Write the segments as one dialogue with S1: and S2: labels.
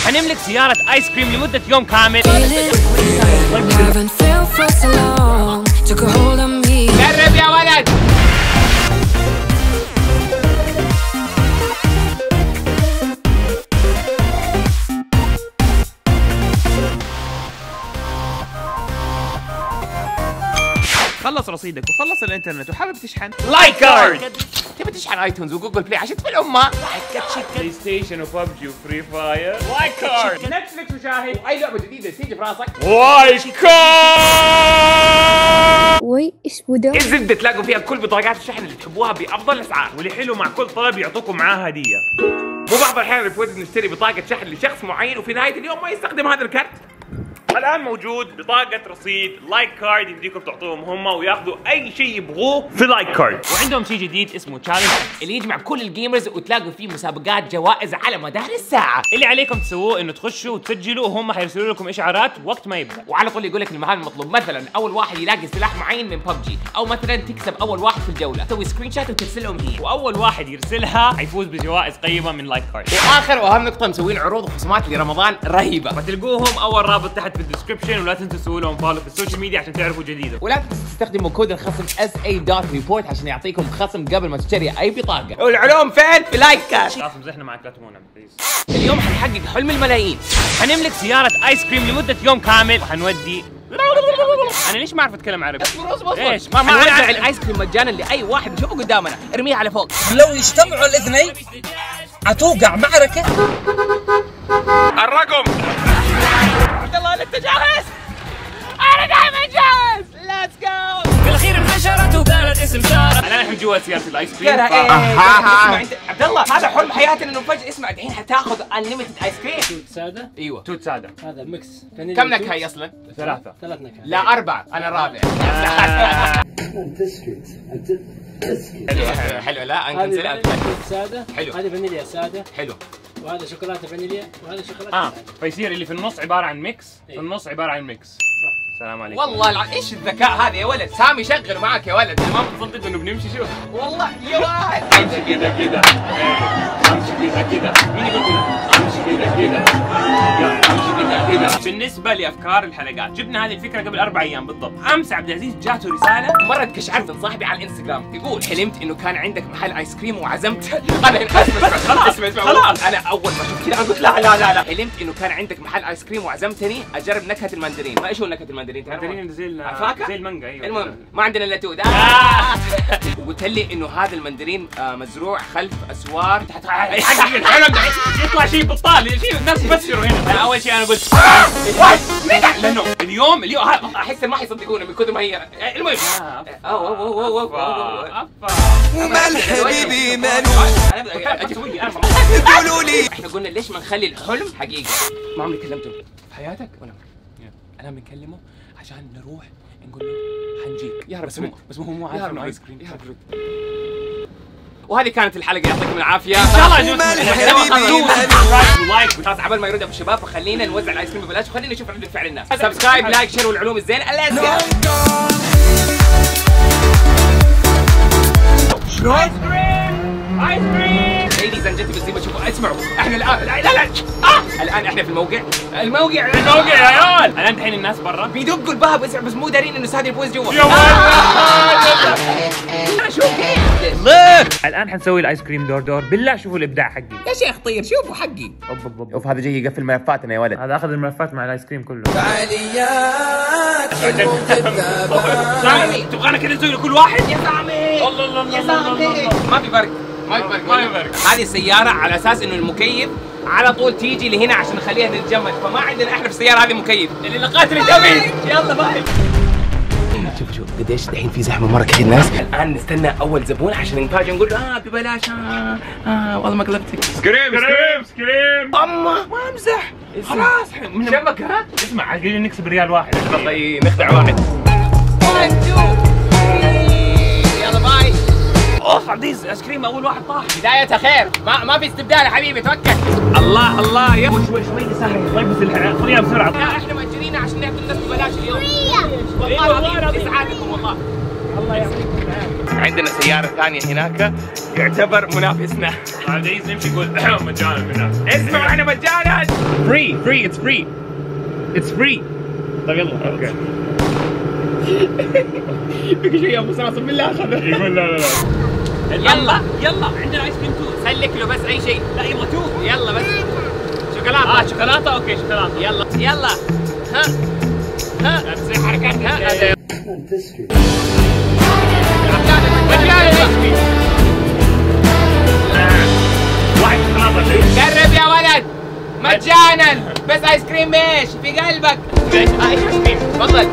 S1: حنملك سيارة ايس كريم لمدة يوم كامل.
S2: جرب يا ولد.
S1: خلص رصيدك وخلص الانترنت وحابب تشحن
S2: لايك كارد. تبي تشحن ايتونز وجوجل بلاي عشان تفل امها.
S1: بلاي ستيشن وببجي وفري فاير. لايك كارد. نتفلكس وشاهد.
S2: واي لعبه جديده تيجي في راسك.
S1: لايك كارد.
S3: وي ايش بده؟
S2: الزبده تلاقوا فيها كل بطاقات الشحن اللي تحبوها بافضل الاسعار.
S1: واللي حلو مع كل طلب يعطوكم معاه هدية.
S2: مو بعض الاحيان بفوز نشتري بطاقه شحن لشخص معين وفي نهايه اليوم ما يستخدم هذا الكارت.
S1: الان موجود بطاقة رصيد لايك كارد يمديكم تعطوهم هم وياخذوا اي شيء يبغوه في لايك كارد. وعندهم شيء جديد اسمه تشالنج
S2: اللي يجمع كل الجيمرز وتلاقوا فيه مسابقات جوائز على مدار الساعه.
S1: اللي عليكم تسووه انه تخشوا وتسجلوا وهم حيرسلوا لكم اشعارات وقت ما يبدا.
S2: وعلى طول يقول لك المهام المطلوب مثلا اول واحد يلاقي سلاح معين من ببجي او مثلا تكسب اول واحد في الجوله تسوي سكرين شوت وترسلهم هي.
S1: واول واحد يرسلها حيفوز بجوائز قيمه من لايك كارد.
S2: واخر واهم نقطه مسوين عروض وخصومات لرمضان رهيبه.
S1: فتلقوهم اول رابط تحت في الديسكربشن ولا تنسوا تسووا لهم فولو في السوشيال ميديا عشان تعرفوا جديده.
S2: ولا تنسوا تستخدموا كود الخصم SA.report عشان يعطيكم خصم قبل ما تشتري اي بطاقه. والعلوم فين؟ في لايك كارد.
S1: خلاص مزحنا معك لا تمونا بليز.
S2: اليوم حنحقق حلم الملايين.
S1: حنملك سياره ايس كريم لمده يوم كامل وحنودي انا ليش ما اعرف اتكلم عربي؟
S2: اصبر
S1: ايش؟
S2: ما نوزع الايس كريم مجانا لاي واحد نشوفه قدامنا، ارميه على فوق.
S4: لو يجتمعوا الاثنين حتوقع معركه.
S2: الرقم عبد الله انت جاهز؟ انا دائما جاهز. ليتس جو.
S1: بالاخير انفجرت وقالت اسم ساره. الان احنا جوا سياره الايس كريم.
S2: اسمع عبد الله هذا حلم حياتنا انه فجاه اسمع الحين حتاخذ انليمتد ايس كريم.
S4: ساده؟
S2: ايوه
S1: توت ساده.
S4: هذا ميكس.
S2: كم نكهه هي اصلا؟
S1: 3
S4: نكهات.
S2: لا 4 انا الرابع. حلو لا انكنسلها.
S4: هذه ساده.
S2: حلو.
S4: هذه فانيليا ساده.
S2: حلو.
S4: وهذا شوكولاته فانيليا وهذا شوكولاته
S1: فيصير اللي في النص عباره عن ميكس في النص عباره عن ميكس.
S4: صح.
S1: السلام عليكم.
S2: والله ايش الذكاء هذا يا ولد. سامي شغل معك يا ولد.
S1: ما بتصدق انه بنمشي شوف.
S2: والله يا ولد.
S1: امشي كذا كذا امشي كذا كذا. مين يقول كذا؟ امشي كذا كذا امشي كذا كذا. بالنسبه لافكار الحلقات جبنا هذه الفكره قبل 4 ايام بالضبط. امس عبد العزيز جاته رساله
S2: مره تكشعرت من صاحبي على الانستغرام يقول حلمت انه كان عندك محل ايس كريم وعزمت. انا اسمع
S1: خلاص.
S2: انا اول ما شفت كذا قلت لا لا لا لا. حلمت انه كان عندك محل ايس كريم وعزمتني اجرب نكهه المندرين. ما ايش هو نكهه المندرين؟
S1: المندرين زي المانجا. ايوه
S2: المهم ما عندنا الا توت. وقلت لي انه هذا المندرين مزروع خلف اسوار.
S1: حق الحلم ده يطلع شيء بطال شيء الناس تفسروا هنا. اول شيء انا قلت لانه اليوم
S2: احس ما حيصدقونا من كثر ما هي. المهم
S5: مال حبيبي مالو قولوا لي.
S2: احنا قلنا ليش ما نخلي الحلم حقيقه. ما عمري كلمته في حياتك ولا انا بنكلمه عشان نروح نقول له حنجيك يا رب. بس هو مو عارف انه ايس كريم. يا رب. وهذه كانت الحلقه يعطيكم العافيه.
S1: ان شاء الله عجبتكم.
S2: لايك خلاص عبال ما يرد ابو الشباب فخلينا نوزع الايس كريم ببلاش وخلينا نشوف رد فعل الناس. سبسكرايب لايك شير والعلوم الزين.
S1: ايس كريم ايس كريم.
S2: ليديز اند جنتلمان زي ما تشوفوا اسمعوا احنا الان الان احنا في الموقع الموقع
S1: يا عيال. الان دحين الناس برا
S2: بيدقوا الباب بس مو دارين انه سادي الفوز جوا.
S1: يا ولد
S2: انا شوف كيف.
S1: الان حنسوي الايس كريم دور دور. بالله شوفوا الابداع حقي
S2: يا شيخ طير شوفوا حقي.
S1: اوف
S2: هذا جاي يقفل ملفاتنا يا ولد.
S1: هذا اخذ الملفات مع الايس كريم كله.
S5: فعاليات
S2: سامي تبغانا كذا نسوي لكل واحد. يا سامي
S1: الله
S2: يا سامي ما في فرق ما في فرق. هذه السياره على اساس انه المكيف على طول تيجي لهنا عشان نخليها تتجمد فما عندنا احنا في السياره هذه مكيف. اللي لقات الجميل يلا باي. شوف قديش دحين في زحمه مره كثير ناس. الان نستنى اول زبون عشان نفاجئ نقول له ببلاش. والله ما قلبتك.
S1: سكريم
S2: اما ما امزح خلاص من جنبك.
S1: اسمع عايزين نكسب ريال واحد.
S2: والله نخدع واحد. يلا باي.
S1: اوف عبد العزيز ايس كريم اول واحد طاح.
S2: بداية خير ما في استبدال يا حبيبي توكل.
S1: الله يا شوي سهل. طيب بس الخليها بسرعه.
S2: احنا مأجرين عشان نعطي الناس ببلاش اليوم. والله العظيم اسعادكم والله. الله يعطيكم العافيه. عندنا سيارة ثانية هناك يعتبر منافسنا.
S1: عبد العزيز نمشي نقول مجانا هنا.
S2: اسمعوا احنا مجانا.
S1: فري اتس فري. طيب يلا اوكي.
S2: فيك شيء يا ابو ساسم بالله خذ.
S1: يقول لا
S2: يلا عندنا ايس كريم تو. سلك له بس اي شيء. لا يبغى تو. يلا بس شوكولاته. شوكولاته اوكي شوكولاته. يلا ها بس حركات ها.
S1: واحد شوكولاته.
S2: قرب يا ولد مجانا بس ايس كريم ايش في قلبك؟ ايس كريم تفضل.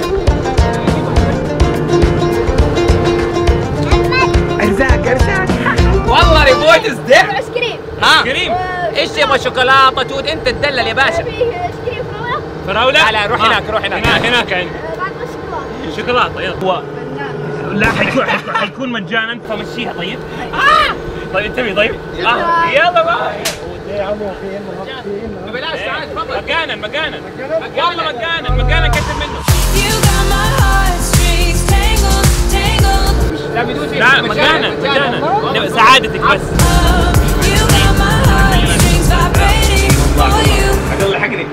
S2: ارزاق والله ريبوتس ده
S3: ايس كريم.
S2: ها كريم ايش يبغى شوكولاته توت انت تدلل يا باشا.
S3: ايس كريم
S1: فراولة؟
S2: لا روح هناك
S1: هناك عندي
S3: بعد ما
S1: شوكولاته. يلا هو لا حيكون مجانا فمشيها. طيب طيب انتبه. طيب يلا باي. بلاش تعال تفضل. مجانا والله مجانا كتب منه.
S2: لا بدون شيء.
S1: لا مجانا سعادتك بس. حقني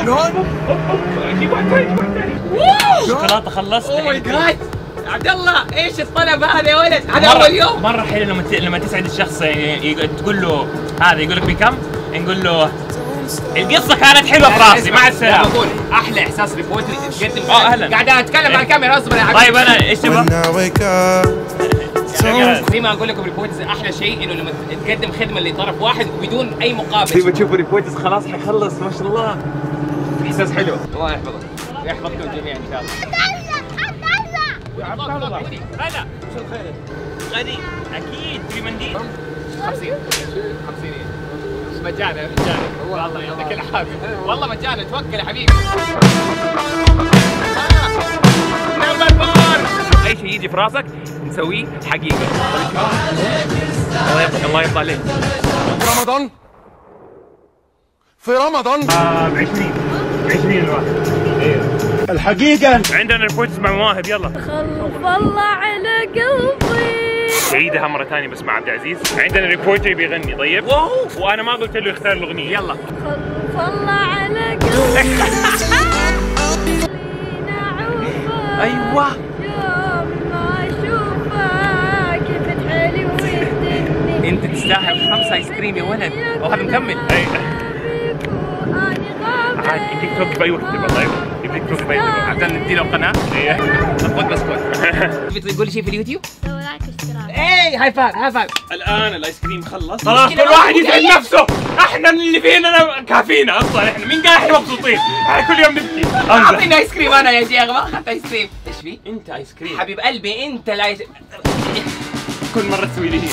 S1: شوكولاته خلصت.
S2: اوه ماي جاد عبد الله ايش الطلب هذا يا ولد؟ هذا اول يوم.
S1: مره حلو لما تسعد الشخص تقول له هذا يقول لك بكم؟ نقول له القصه كانت حلوه في راسي مع السلامه.
S2: بقول احلى احساس ريبورتري تقدم.
S1: اهلا.
S2: قاعد اتكلم مع الكاميرا اصبر يا حبيبي.
S1: طيب انا ايش تبغى؟
S2: زي ما اقول لكم ريبورترز احلى شيء انه لما تقدم خدمه لطرف واحد بدون اي مقابل.
S1: زي ما تشوفوا ريبورترز خلاص حيخلص ما شاء الله.
S2: احساس حلو. الله يحفظك يحفظكم جميعا ان شاء الله.
S1: عبد الله هلا شو الخير؟ غني اكيد في منديل
S2: 50 مجانا والله يعطيك العافيه. والله مجانا توكل يا حبيبي.
S1: اي شيء يجي في راسك نسويه حقيقه. الله يرضى عليك.
S5: في رمضان
S1: ب 20 الواحد. ايوه الحقيقه عندنا ريبورتس مع مواهب. يلا
S3: خلف الله على قلبي.
S1: عيدها مره ثانيه بس مع عبد العزيز. عندنا ريبورتر بيغني. طيب وانا ما قلت له يختار الاغنيه. يلا
S3: خلف الله على قلبي.
S1: ايوه
S3: يوم ما اشوفك تتحلي ويدني.
S2: انت تستاهل 5 ايس كريم يا ولد. وهذا مكمل.
S1: عادي يمديك توقف باي وقت تبغى. طيب يمديك توقف باي وقت
S2: عشان ندي له قناه.
S1: ايه
S2: خذ بس خذ. تقول لي شيء في اليوتيوب؟
S3: سوي لك اشتراك.
S2: اي هاي فايف.
S1: الان الايس كريم خلص خلاص. كل واحد يسعد نفسه. احنا اللي فينا كافينا اصلا. احنا مين قال احنا مبسوطين؟ احنا كل يوم نبكي.
S2: اعطيني ايس كريم انا يا شيخ. ما اخذت ايس كريم. ايش في؟
S1: انت ايس كريم
S2: حبيب قلبي انت لا
S1: كل مره تسوي لي هي.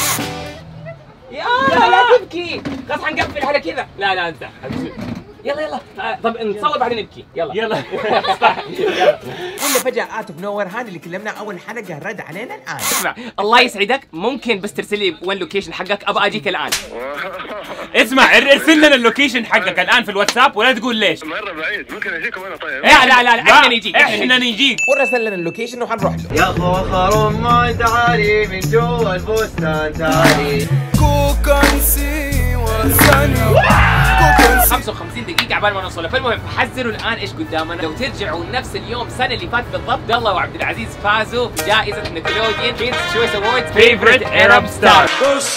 S2: لا تبكي. خلاص حنقفل على كذا. لا انت يلا طب نصور بعدين نبكي. يلا
S6: قلنا فجأة اوت اوف نو وير هذا اللي كلمنا اول حلقة رد علينا الان.
S2: اسمع الله يسعدك ممكن بس ترسل لي وين لوكيشن حقك ابغى اجيك الان.
S1: اسمع ارسل لنا اللوكيشن حقك الان في الواتساب ولا تقول ليش.
S7: مرة بعيد ممكن اجيكم انا. طيب
S2: لا
S1: احنا نجيك
S6: ورسل لنا اللوكيشن وحنروح له.
S8: يا اخو ما تعالي من جوا البستان تعالي.
S5: كوكنسي وسني
S2: 55 دقيقة عبال ما نوصل. فالمهم حذروا الآن إيش قدامنا. لو ترجعوا نفس اليوم السنة اللي فاتت بالضبط عبد الله وعبد العزيز فازوا بجائزة نيكلوديان كيدز تشويس أووردز فيفورت عرب ستار.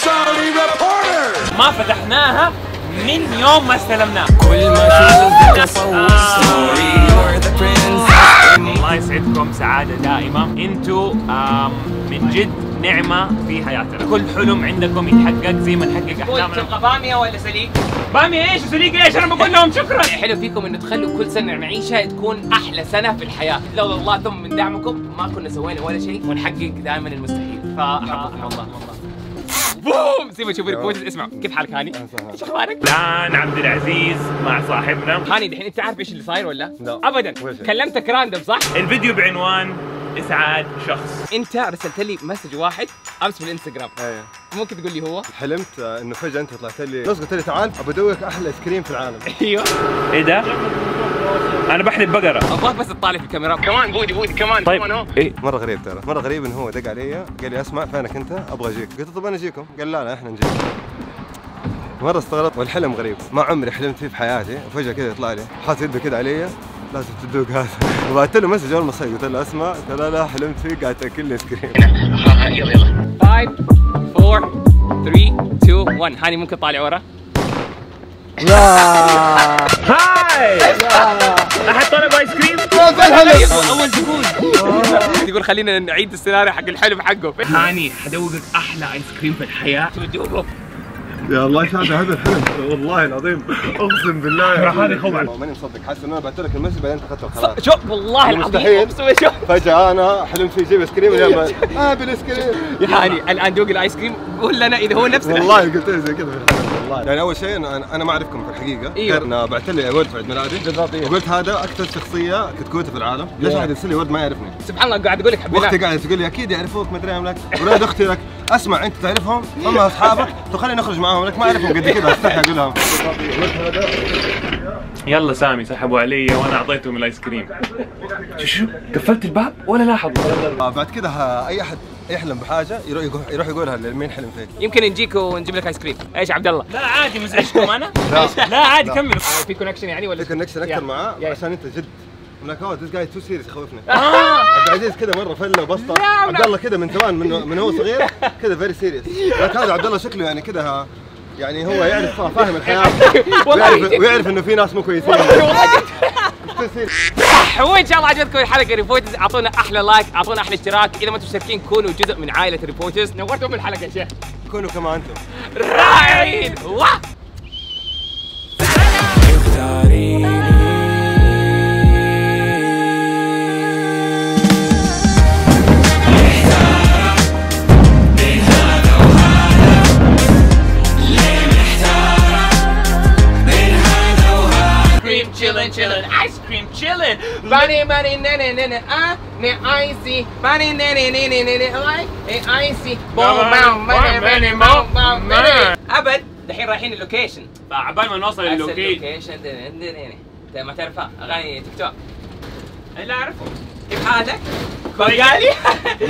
S1: ما فتحناها من يوم ما استلمناها.
S6: كل ما ستوري
S1: الله يسعدكم سعادة دائمة. انتوا من جد نعمة في حياتنا. كل حلم عندكم يتحقق زي ما نحقق احلامنا.
S2: تبغى بامية ولا سليق؟
S1: بامية ايش وسليق ايش؟ انا بقول لهم شكرا.
S2: حلو فيكم انه تخلوا كل سنة نعيشها تكون احلى سنة في الحياة. لولا الله ثم من دعمكم ما كنا سوينا ولا شيء ونحقق دائما المستحيل. فاحبكم الله. بوم زي ما تشوفوا ريبورترز. اسمع كيف حالك هاني؟ ايش اخبارك؟
S1: الان عبد العزيز مع صاحبنا
S2: هاني. دحين انت عارف ايش اللي صاير ولا؟ لا ابدا. كلمتك راندم صح؟
S1: الفيديو بعنوان اسعاد شخص.
S2: انت رسلت لي مسج واحد امس بالانستغرام.
S9: ايه
S2: ممكن تقول لي هو؟
S9: حلمت انه فجاه انت طلعت لي نص قلت لي تعال ابى ادوقك احلى ايس كريم في العالم.
S2: ايوه.
S1: ايه ده؟ انا بحلب بقره.
S2: ابغاك بس تطالع في الكاميرا.
S8: كمان بودي كمان
S1: طيب
S8: كمان اهو.
S1: ايه
S9: مره غريب ترى، مره غريب انه هو دق علي قال لي اسمع فينك انت؟ ابغى اجيك. قلت طب انا اجيكم. قال لا احنا نجيك. مره استغربت والحلم غريب، ما عمري حلمت فيه في حياتي، وفجاه كذا يطلع لي حاط يده كذا علي لازم تدوق هذا. وبعثت له مسج اول ما صحيت قلت له اسمع ترى لا حلمت فيك قاعد تاكل لي ايس كريم.
S8: يلا
S2: 5 4 3 2 1. هاني ممكن طالع ورا؟
S1: هاي احد طلب ايس كريم.
S2: اول زبون. تقول خلينا نعيد السيناريو حق الحلم حقه.
S1: هاني حدوقك احلى ايس كريم في الحياه.
S2: تدوقه.
S9: يا الله شاهد هذا الحلم والله العظيم اقسم بالله.
S1: هذه خوع.
S9: ماني مصدق، حاسس انه انا بعت لك المسج بعدين اخذته خلاص.
S2: شوف والله العظيم
S9: مستحيل.
S2: شوف
S9: فجأة انا حلمت فيه يجيب ايس كريم اليوم بالايس كريم.
S2: يا هاني الان دوق الايس كريم قول لنا اذا هو نفس
S9: والله قلت لي زي كذا في الحلم والله. يعني اول شيء انا ما اعرفكم في الحقيقه.
S2: ايوه.
S9: انا بعت لي ورد في عيد ميلادي بالضبط. وقلت هذا اكثر شخصيه كتكوته في العالم، ليش واحد يرسل لي ورد ما يعرفني؟
S2: سبحان الله قاعد اقول لك حبيبي.
S9: اختي قاعده تقول لي اكيد يعرفوك ما ادري لك، ولاد اختي لك اسمع انت تعرفهم هم اصحابك فخلينا نخرج معاهم لك ما اعرفهم قد كذا استحي اقول لهم.
S1: يلا سامي سحبوا علي وانا اعطيتهم الايس كريم. شو قفلت الباب ولا لاحظ؟
S9: بعد كذا اي احد يحلم بحاجه يروح يقولها لمين حلم فيك.
S2: يمكن نجيك ونجيب لك ايس كريم. ايش عبد الله؟
S1: لا عادي مزعجكم انا؟
S9: لا.
S1: لا عادي كملوا.
S2: في كونكشن يعني ولا؟
S9: في كونكشن اكثر معاه
S2: يا.
S9: عشان انت جد. I'm like oh this guy too serious يخوفني. عبد العزيز كذا مره فله وبسطه. عبد الله كذا من زمان من هو صغير كذا فيري سيريس. لكن هذا عبد الله شكله يعني كذا يعني هو يعرف فاهم الحياه ويعرف انه في ناس مو كويسين.
S2: وان شاء الله عجبتكم الحلقه ريبورترز. اعطونا احلى لايك، اعطونا احلى اشتراك. اذا ما انتم مشتركين كونوا جزء من عائله ريبورترز. نورتوا بالحلقه يا شيخ.
S9: كونوا كما انتم
S2: رائعين.
S1: chillin', ice cream chillin'.
S2: Bunny, bunny, nene, nene, ne icy. Bunny, nene, nene, nene, like icy. Boom, boom, bunny, bunny, boom, boom, bunny. أبد دحين رايحين اللوكيشن.
S1: فعبال ما نوصل اللوكيشن.
S2: انت ما تعرفها اغاني تيك توك.
S1: لا اعرفه.
S2: كيف حالك؟ بقالي